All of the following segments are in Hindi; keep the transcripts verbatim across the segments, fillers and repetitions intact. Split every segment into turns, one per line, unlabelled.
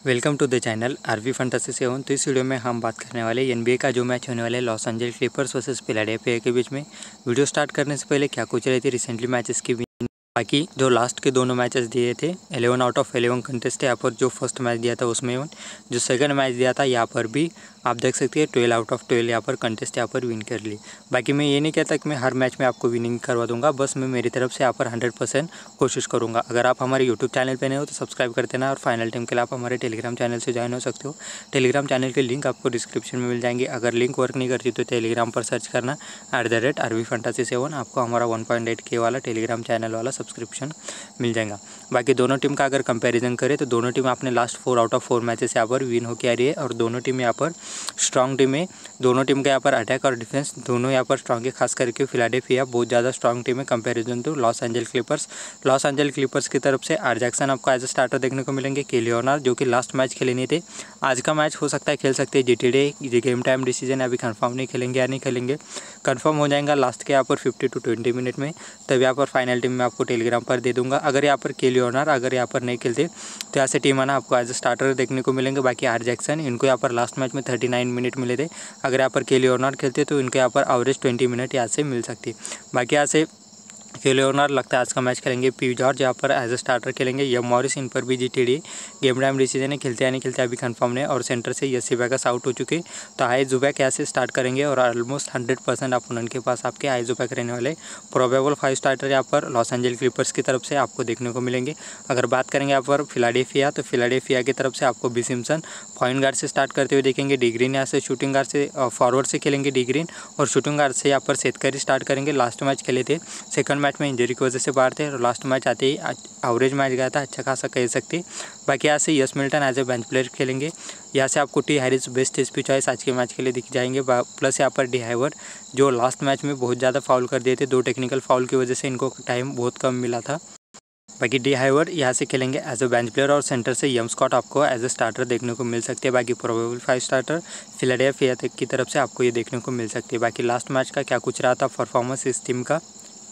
Welcome to the channel RV fantasy seven. तो इस वीडियो में हम बात करने वाले एनबीए का जो मैच होने वाला है Los Angeles Clippers versus Philadelphia के बीच में। वीडियो स्टार्ट करने से पहले क्या कुछ रही थी रिसेंटली मैचेस की, बाकी जो लास्ट के दोनों मैचेस दिए थे eleven out of eleven contest है। यहाँ पर जो फर्स्ट मैच दिया था उसमें जो सेकंड मैच दिया था यहाँ पर भी आप देख सकते हैं ट्वेल्व आउट ऑफ ट्वेल्व यहाँ पर कंटेस्ट यहाँ पर विन कर ली। बाकी मैं ये नहीं कहता कि मैं हर मैच में आपको विनिंग करवा दूंगा, बस मैं मेरी तरफ से यहाँ पर हंड्रेड परसेंट कोशिश करूँगा। अगर आप हमारे यूट्यूब चैनल पर नहीं हो तो सब्सक्राइब कर देना, और फाइनल टीम के लिए आप हमारे टेलीग्राम चैनल से ज्वाइन हो सकते हो। टेलीग्राम चैनल के लिंक आपको डिस्क्रिप्शन में मिल जाएंगे। अगर लिंक वर्क नहीं करती तो टेलीग्राम पर सर्च करना at the rate RV fantasy seven, आपको हमारा वन पॉइंट एट के वाला टेलीग्राम चैनल वाला सब्सक्रिप्शन मिल जाएगा। बाकी दोनों टीम का अगर कंपैरिजन करें तो दोनों टीम अपने last four out of four matches यहाँ पर विन होकर आ रही है, और दोनों टीम यहाँ पर स्ट्रॉन्ग टीम है। दोनों टीम का यहाँ पर अटैक और डिफेंस दोनों यहाँ पर स्ट्रॉन्ग है। खास करके फिलाडेल्फिया बहुत ज़्यादा स्ट्रॉन्ग टीम है comparison to Los Angeles Clippers. Los Angeles Clippers की तरफ से आर जैक्सन आपको एज अ स्टार्टर देखने को मिलेंगे। के लियोनार्ड जो कि लास्ट मैच खेले नहीं थे, आज का मैच हो सकता है खेल सकते हैं। जीटीडे गेम टाइम डिसीजन अभी कंफर्म नहीं, खेलेंगे या नहीं खेलेंगे कंफर्म हो जाएगा लास्ट के यहाँ पर फिफ्टी टू ट्वेंटी मिनट में, तब यहाँ पर फाइनल टीम में आपको टेलीग्राम पर दे दूंगा। अगर यहाँ पर के लियोनार्ड अगर यहाँ पर नहीं खेलते तो यहाँ से टीम आना आपको एज अ स्टार्टर देखने को मिलेंगे। बाकी आर जैक्सन इनको यहाँ पर लास्ट मैच में थर्टी नाइन मिनट मिले थे, अगर यहाँ पर के लियोनार्ड खेलते तो इनके यहाँ पर एवरेज ट्वेंटी मिनट यहाँ से मिल सकती। बाकी यहाँ से के लियोनार्ड लगता है आज का मैच खेलेंगे। पी जॉर्ज यहाँ पर एज अ स्टार्टर खेलेंगे। यम मॉरिस इन पर भी जीटीडी गेम टाइम डिसीजन है, खेलते या नहीं खेलते अभी कंफर्म नहीं। और सेंटर से यसी बैकस आउट हो चुके, तो हाई जुबैक यहाँ से स्टार्ट करेंगे। और ऑलमोस्ट हंड्रेड परसेंट अपोनेंट के पास आपके हाई जुबैक रहने वाले प्रोबेबल फाइव स्टार्टर यहाँ पर लॉस एंजल्स क्लिपर्स की तरफ से आपको देखने को मिलेंगे। अगर बात करेंगे यहाँ पर फिलाडेल्फिया, तो फिलाडेल्फिया की तरफ से आपको बी सिम्पसन पॉइंट गार्ड से स्टार्ट करते हुए देखेंगे। डी ग्रीन यहाँ से शूटिंग गार्ड से फॉरवर्ड से खेलेंगे डी ग्रीन, और शूटिंग गार्ड से यहाँ पर सेतकरी स्टार्ट करेंगे। लास्ट मैच खेले थे, सेकंड मैच में इंजरी की वजह से बाहर थे, और लास्ट मैच आते ही एवरेज मैच गया था, अच्छा खासा कह सकते। बाकी यहाँ से S Milton as a bench player खेलेंगे। यहाँ से आपको T Harris best SP choice आज के मैच के लिए दिख जाएंगे। प्लस यहाँ पर डी हाइवर जो लास्ट मैच में बहुत ज़्यादा फाउल कर दिए थे, दो टेक्निकल फाउल की वजह से इनको टाइम बहुत कम मिला था। बाकी डी हाइवर यहाँ से खेलेंगे एज अ बेंच प्लेयर, और सेंटर से यम स्कॉट आपको एज अ स्टार्टर देखने को मिल सकते हैं। बाकी प्रोबेबल फाइव स्टार्टर फिलाडेल्फिया की तरफ से आपको ये देखने को मिल सकती है। बाकी लास्ट मैच का क्या कुछ रहा था परफॉर्मेंस इस टीम का,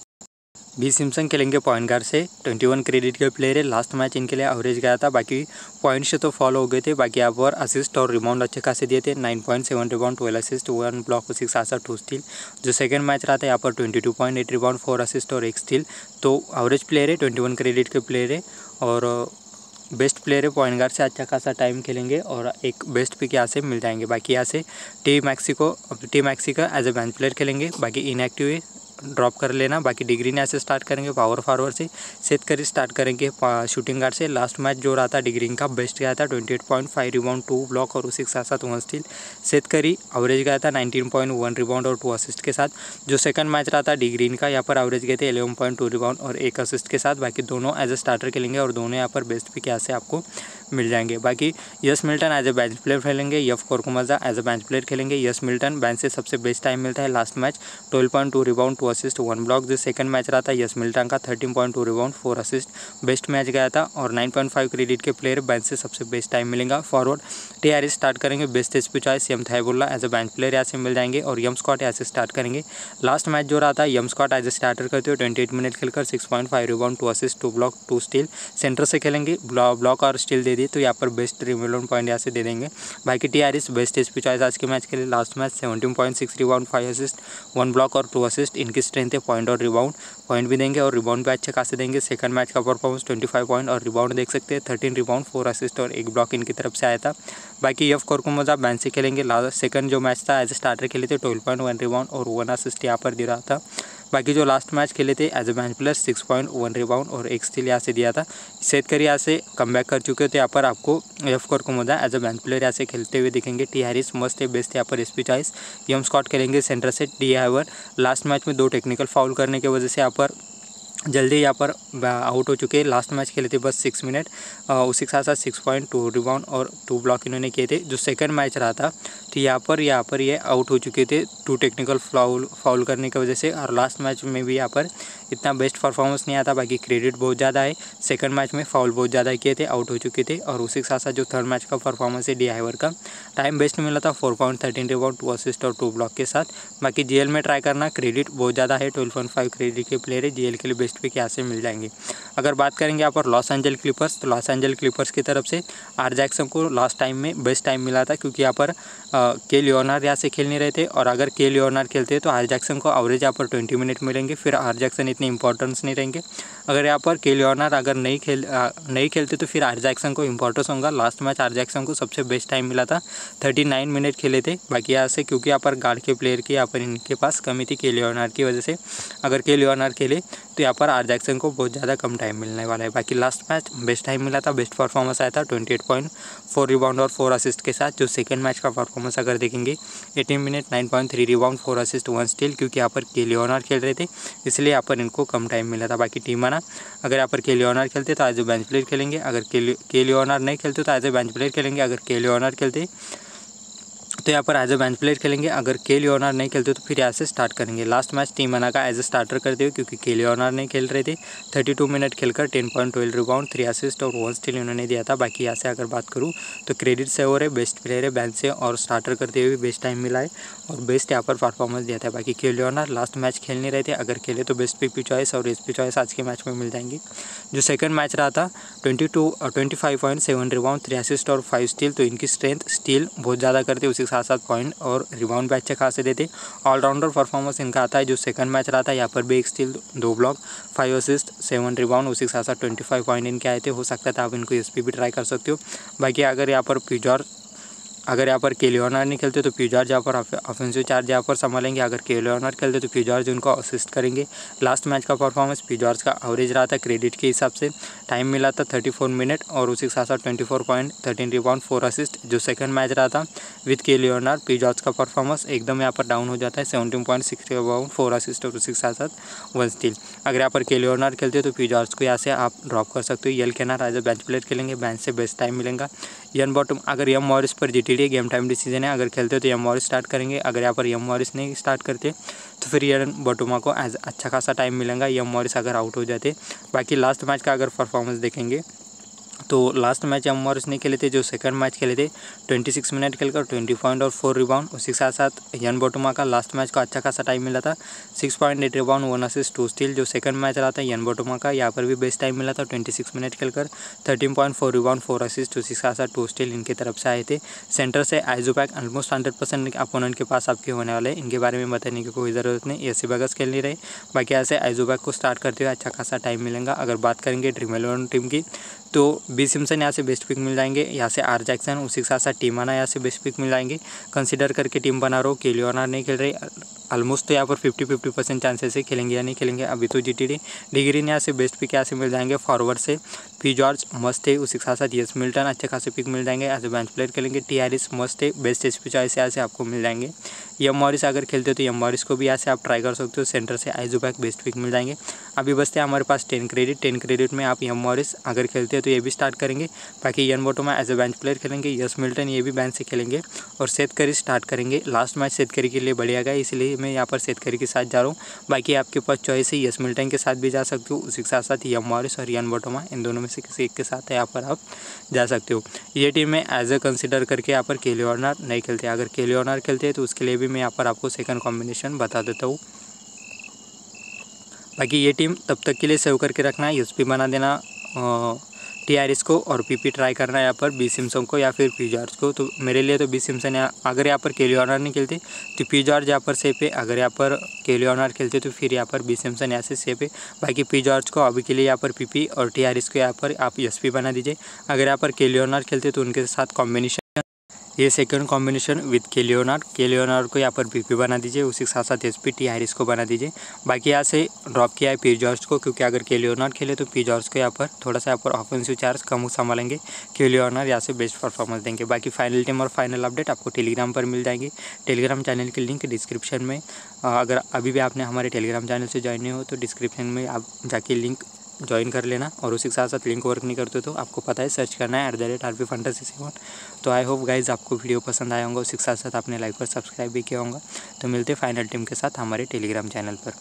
बी सिम्पसन खेलेंगे पॉइंट गार्ड से, इक्कीस क्रेडिट के प्लेयर है। लास्ट मैच इनके लिए एवरेज गया था, बाकी पॉइंट से तो फॉलो हो गए थे। बाकी यहाँ पर असिस्ट और रिबाउंड अच्छे खासे दिए थे, nine point seven rebound, twelve assist, one block, six आसा, टू स्टील। जो सेकंड मैच रहा था यहाँ पर twenty two point eight rebound, four assist और एक स्टील। तो एवरेज प्लेयर है, इक्कीस क्रेडिट के प्लेयर है, और बेस्ट प्लेयर है पॉइंट गार्ड से अच्छा खासा टाइम खेलेंगे, और एक बेस्ट पिक यहाँ से मिल जाएंगे। बाकी यहाँ से T Mexico T Mexico as a bench player खेलेंगे। बाकी इनएक्टिव है, ड्रॉप कर लेना। बाकी डिग्री ने ऐसे स्टार्ट करेंगे पावर फॉरवर्ड से, सेतकरी स्टार्ट करेंगे शूटिंग गार्ड से। लास्ट मैच जो रहा था डिग्री का बेस्ट गया था, twenty eight point five rebound, two block और सिक्स सात वन स्टील। सेतकरी एवरेज गया था नाइनटीन पॉइंट वन रिबाउंड और टू असिस्ट के साथ। जो सेकंड मैच रहा था डिग्रीन का, यहाँ पर एवरेज गए थे इलेवन पॉइंट टू रिबाउंड और एक असिस्ट के साथ। बाकी दोनों एज ए स्टार्टर खेलेंगे, और दोनों यहाँ पर बेस्ट पिक यहाँ से आपको मिल जाएंगे। बाकी S Milton as a bench player खेलेंगे, यफ कोरकुमजा एज ए बेंच प्लेयर खेलेंगे। यस मिल्टन बेंच से सबसे बेस्ट टाइम मिलता है last match, twelve point two rebound, two assist, one block. जो सेकंड मैच रहा था यस मिल्टन का, thirteen point two rebound, four assist, best match गया था। और नाइन पॉइंट फाइव क्रेडिट के प्लेयर बेंच से सबसे बेस्ट टाइम मिलेगा। फॉरवर्ड टी हैरिस स्टार्ट करेंगे, best SP choice M Thybulle as a bench player यहाँ से मिल जाएंगे, और यम स्कॉट यहाँ से स्टार्ट करेंगे। लास्ट मैच जो रहा था M Scott as a starter करते हुए ट्वेंटी एट मिनट खेलकर six point five rebound, two assist, two block, two steal. Center से खेलेंगे, ब्लॉक और स्टील दे दी, तो यहाँ पर बेस्ट रिमिलोन पॉइंट यहाँ से दे देंगे। बाकी T Harris best SP choice आज के मैच के लिए। Last match seventeen point six rebound, five assist, one block और टू असिस्ट। इनकी स्ट्रेंथ है पॉइंट और रिबाउंड, पॉइंट भी देंगे और रिबाउंड भी अच्छे खासे देंगे। सेकंड मैच का परफॉर्मेंस ट्वेंटी फाइव पॉइंट और रिबाउंड देख सकते हैं, थर्टीन रिबाउंड, फोर असिस्ट और एक ब्लॉक इनकी तरफ से आया था। बाकी यफ कोरकुमजा बेंच से खेलेंगे। लास्ट सेकंड जो मैच था एज ए स्टार्टर खेले थे, ट्वेल्व पॉइंट वन रिबाउंड और वन असिस्ट यहाँ पर दे रहा था। बाकी जो लास्ट मैच खेले थे as a bench player, six point one rebound और एक स्टील यहाँ से दिया था। सेतकरी यहाँ से कम बैक कर चुके थे, यहाँ पर आपको यफ कोरकुमजा एज ए बेंच प्लेयर यहाँ से खेलते हुए दिखेंगे। टी हैरिस मस्त है, बेस्ट यहाँ पर एसपी चॉइस। यम स्कॉट खेलेंगे सेंटर से। डी हाइवर लास्ट मैच में दो टेक्निकल फाउल करने की वजह से यहाँ पर जल्दी यहाँ पर आउट हो चुके हैं। लास्ट मैच खेले थे बस सिक्स मिनट, उसी के साथ साथ सिक्स पॉइंट टू रिबाउंड और टू ब्लॉक इन्होंने किए थे। जो सेकंड मैच रहा था तो यहाँ पर यहाँ पर ये आउट हो चुके थे टू टेक्निकल फाउल फाउल करने की वजह से, और लास्ट मैच में भी यहाँ पर इतना बेस्ट परफॉर्मेंस नहीं आता। बाकी क्रेडिट बहुत ज़्यादा है, सेकंड मैच में फाउल बहुत ज़्यादा किए थे, आउट हो चुके थे। और उसी के साथ साथ जो थर्ड मैच का परफॉर्मेंस है डी हाइवर का, टाइम बेस्ट मिला था, four point thirteen rebound, two assist और टू ब्लॉक के साथ। बाकी जीएल में ट्राई करना, क्रेडिट बहुत ज़्यादा है, ट्वेल्व पॉइंट फाइव क्रेडिट के प्लेयर है, जीएल के लिए बेस्ट बेस्ट पिक यहाँ से मिल जाएंगे। अगर बात करेंगे यहाँ पर लॉस एंजल्स क्लिपर्स, तो लॉस एंजल्स क्लिपर्स की तरफ से आर जैक्सन को लास्ट टाइम में बेस्ट टाइम मिला था, क्योंकि यहाँ पर के लियोनार्ड यहाँ से खेल नहीं रहे थे, और अगर के लियोनार्ड खेलते तो आर जैक्सन को एवरेज यहाँ पर ट्वेंटी मिनट मिलेंगे, फिर आर जैक्सन इतने इंपॉर्टेंस नहीं रहेंगे। अगर यहाँ पर के लियोनार्ड अगर नहीं खेल आ, नहीं खेलते तो फिर आर जैक्सन को इंपॉर्टेंस होगा। लास्ट मैच आर जैक्सन को सबसे बेस्ट टाइम मिला था, थर्टी नाइन मिनट खेले थे। बाकी यहाँ से क्योंकि यहाँ पर गार्ड के प्लेयर की यहाँ पर इनके पास कमी थी के लियोनार्ड की वजह से, अगर के लियोनार्ड खेले तो यहाँ पर आर जैक्सन को बहुत ज़्यादा कम टाइम मिलने वाला है। बाकी लास्ट मैच बेस्ट टाइम मिला था, बेस्ट परफॉर्मेंस आया था twenty eight point four rebound और फोर असिस्ट के साथ। जो सेकंड मैच का परफॉर्मेंस अगर देखेंगे eighteen minute nine point three rebound four assist one steal, क्योंकि यहाँ पर के लियोनार्ड खेल रहे थे इसलिए यहाँ पर इनको कम टाइम मिला था। बाकी टीम आना, अगर यहाँ पर के लियोनार्ड खेलते तो एज ए बेंच प्लेयर खेलेंगे, अगर के लियोनार्ड नहीं खेलते तो एज ए बेंच प्लेयर खेलेंगे। अगर के लियोनार्ड खेलते तो यहाँ पर एज ए बेंच प्लेयर खेलेंगे, अगर के लियोनार्ड नहीं खेलते तो फिर यहाँ से स्टार्ट करेंगे। लास्ट मैच टीम अना का एज ए स्टार्टर करते हुए, क्योंकि के लियोनार्ड नहीं खेल रहे थे, थर्टी टू मिनट खेलकर ten point twelve rebound three assist और वन स्टील उन्होंने दिया था। बाकी यहाँ से अगर बात करूँ तो क्रेडिट से और है बेस्ट प्लेयर है बेंच से, और स्टार्टर करते हुए बेस्ट टाइम मिला है और बेस्ट यहाँ पर परफॉर्मेंस दिया था। बाकी के लियोनार्ड लास्ट मैच खेल नहीं रहे थे, अगर खेले तो बेस्ट पी चॉइस और एस पी चॉइस आज के मैच में मिल जाएंगी। जो सेकंड मैच रहा था twenty two twenty five point seven rebound three assist और फाइव स्टील, तो इनकी स्ट्रेंथ स्टील बहुत ज़्यादा करते, उसी के साथ साथ पॉइंट और रिबाउंड भी अच्छे खासे देते। ऑलराउंडर परफॉर्मेंस इनका आता है। जो सेकंड मैच रहा था यहाँ पर भी एक स्टील दो block five assist seven rebound, उसी के साथ साथ ट्वेंटी फाइव पॉइंट इनके आए थे। हो सकता था आप इनको एस पी भी ट्राई कर सकते हो। बाकी अगर यहाँ पर प्यूजॉर अगर यहाँ पर के लियोनार्ड नहीं खेलते तो प्यूजॉर्ज यहाँ पर ऑफेंसिव चार्ज यहाँ पर संभालेंगे, अगर के लियोनार्ड खेलते तो प्यूजॉर्ज उनको असिस्ट करेंगे। लास्ट मैच का परफॉर्मेंस प्यूजॉर्ज का एवरेज रहा था क्रेडिट के हिसाब से, टाइम मिला था थर्टी फोर मिनट और उसी के साथ साथ twenty four point thirteen rebound four assist. जो सेकंड मैच रहा था विद के लियोनार्ड, प्यूजॉर्ज का परफॉर्मेंस एकदम यहाँ पर डाउन हो जाता है, seventeen point six rebound four assist और उसी के साथ साथ वन स्टील। अगर यहाँ पर के लियोनार्ड खेलते तो प्यूजॉर्ज को यहाँ से आप ड्रॉप कर सकते हो। L Kennard as a bench player खेलेंगे, बेंच से बेस्ट टाइम मिलेगा। यन बॉटम, अगर यम मॉरिस पर जीटीडी गेम टाइम डिसीजन है, अगर खेलते तो यम मॉरिस स्टार्ट करेंगे, अगर यहाँ पर यम मॉरिस नहीं स्टार्ट करते तो फिर यन बॉटमा को एज अच्छा खासा टाइम मिलेगा, यम मॉरिस अगर आउट हो जाते। बाकी लास्ट मैच का अगर परफॉर्मेंस देखेंगे तो लास्ट मैच यम मॉरिस नहीं खेले थे, जो सेकंड मैच खेले थे ट्वेंटी सिक्स मिनट खेलकर ट्वेंटी पॉइंट और फोर रिबाउंड, उसी के साथ साथ यन बोटुमा का लास्ट मैच का अच्छा खासा टाइम मिला था, six point eight rebound one assist two steal. जो सेकंड मैच रहा था यन बोटुमा का, यहाँ पर भी बेस्ट टाइम मिला था, ट्वेंटी सिक्स मिनट खेलकर thirteen point four rebound four assist, उसी के साथ साथ टू स्टील इनकी तरफ से आए थे। सेंटर से आइजोपैक ऑलमोस्ट हंड्रेड परसेंट अपोनेंट के पास आपके होने वाले, इनके बारे में बताने की कोई ज़रूरत नहीं, एसी बगस खेल नहीं रहे। बाकी ऐसे आइजोपैक को स्टार्ट करते हुए अच्छा खासा टाइम मिलेगा। अगर बात करेंगे ड्रीम इलेवन टीम की तो बी सिम्सन यहाँ से बेस्ट पिक मिल जाएंगे, यहाँ से आर जैक्सन, उसी के साथ साथ टीमाना यहाँ से बेस्ट पिक मिल जाएंगे। कंसीडर करके टीम बना रहा हो, के लियोनार्ड नहीं खेल रहे, ऑलमोस्ट तो यहाँ पर फिफ्टी फिफ्टी परसेंट चांसेस है खेलेंगे या नहीं खेलेंगे। अभी तो जी टी डी डिग्रीन यहाँ से बेस्ट पिक यहाँ से मिल जाएंगे। फॉरवर्ड से पी जॉर्ज मस्त है, उसी के साथ साथ यस मिल्टन अच्छे खासे पिक मिल जाएंगे, एज ए बेंच प्लेयर खेलेंगे। टी आरिस मस्त है, बेस्ट एच पी चॉइस यहाँ से आपको मिल जाएंगे। यम मॉरिस अगर खेलते हो तो यम मॉरिस को भी यहाँ से आप ट्राई कर सकते हो। सेंटर से आइजोबैक बेस्ट पिक मिल जाएंगे। अभी बचते हैं हमारे पास टेन क्रेडिट, टेन क्रेडिट में आप यम मॉरिस अगर खेलते हो तो ये भी स्टार्ट करेंगे। बाकी N Batum as a bench player खेलेंगे, यस मिल्टन ये भी बेंच से खेलेंगे और सेथ करी स्टार्ट करेंगे। लास्ट मैच सेथ करी के लिए बढ़िया गया, इसलिए मैं यहाँ पर सेथ करी के साथ जा रहा हूँ। बाकी आपके पास चॉइस है, यस मिल्टन के साथ भी जा सकते हो, उसी के साथ साथ यम मॉरिस और यन बोटोमा, इन दोनों में से किसी एक के साथ यहाँ पर आप जा सकते हो। ये टीम में एज ए कंसिडर करके यहाँ पर के लियोनार्ड नहीं खेलते, अगर के लियोनार्ड खेलते हैं तो उसके लिए भी मैं यहाँ पर आपको सेकंड कॉम्बिनेशन बता देता हूँ। बाकी ये टीम तब तक के लिए सेव करके रखना है, एस पी बना देना टी आर एस को और पी पी ट्राई करना है यहाँ पर बी सिम्सन को या फिर पी जॉर्ज को। तो मेरे लिए तो बी सिम्सन है, अगर यहाँ पर के लियोनार्ड नहीं खेलते तो पी जॉर्ज यहाँ पर सेफ है, अगर यहाँ पर के लियोनार्ड खेलते तो फिर यहाँ पर बी सिम्सन यहाँ से सेफ है। बाकी पी जॉर्ज को अभी के लिए यहाँ पर पी पी और टी आर एस को यहाँ पर आप एस पी बना दीजिए। अगर यहाँ पर के लियोनार्ड खेलते तो उनके साथ कॉम्बिनेशन ये second combination with K Leonard, K Leonard को यहाँ पर पीपी बना दीजिए, उसी के साथ साथ एस पी टी आरिस को बना दीजिए। बाकी यहाँ से ड्रॉप किया है पी जॉर्ज को, क्योंकि अगर के लियोनार्ड खेले तो पी जॉर्ज को यहाँ पर थोड़ा सा यहाँ पर ऑफेंसिव चार्ज कम संभालेंगे, के लियोनार्ड यहाँ से बेस्ट परफॉर्मेंस देंगे। बाकी फाइनल टीम और फाइनल अपडेट आपको टेलीग्राम पर मिल जाएंगे। टेलीग्राम चैनल की लिंक डिस्क्रिप्शन में, अगर अभी भी आपने हमारे टेलीग्राम चैनल से ज्वाइन नहीं हो तो डिस्क्रिप्शन में आप जाके लिंक ज्वाइन कर लेना, और उसी के साथ साथ लिंक वर्क नहीं करते तो आपको पता है सर्च करना है at the rate R P fantasy seven. तो आई होप गाइज आपको वीडियो पसंद आया होगा, उसी के साथ साथ आपने लाइक और सब्सक्राइब भी किया होगा। तो मिलते फाइनल टीम के साथ हमारे टेलीग्राम चैनल पर।